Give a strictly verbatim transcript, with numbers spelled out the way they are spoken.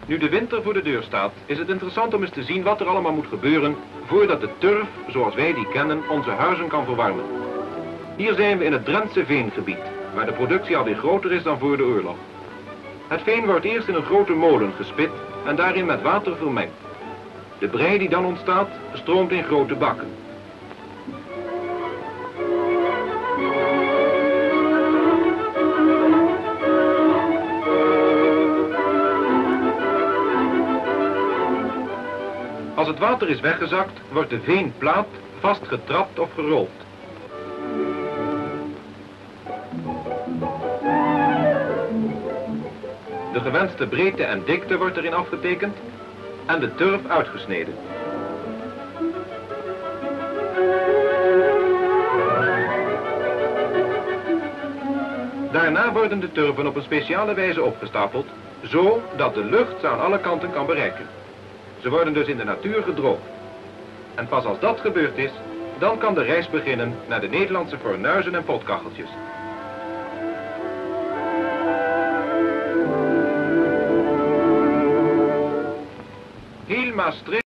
Nu de winter voor de deur staat, is het interessant om eens te zien wat er allemaal moet gebeuren voordat de turf, zoals wij die kennen, onze huizen kan verwarmen. Hier zijn we in het Drentse veengebied, waar de productie alweer groter is dan voor de oorlog. Het veen wordt eerst in een grote molen gespit en daarin met water vermengd. De brei die dan ontstaat, stroomt in grote bakken. Als het water is weggezakt, wordt de veenplaat vastgetrapt of gerold. De gewenste breedte en dikte wordt erin afgetekend en de turf uitgesneden. Daarna worden de turven op een speciale wijze opgestapeld, zo dat de lucht ze aan alle kanten kan bereiken. Ze worden dus in de natuur gedroogd. En pas als dat gebeurd is, dan kan de reis beginnen naar de Nederlandse fornuizen en potkacheltjes. Heel Maastricht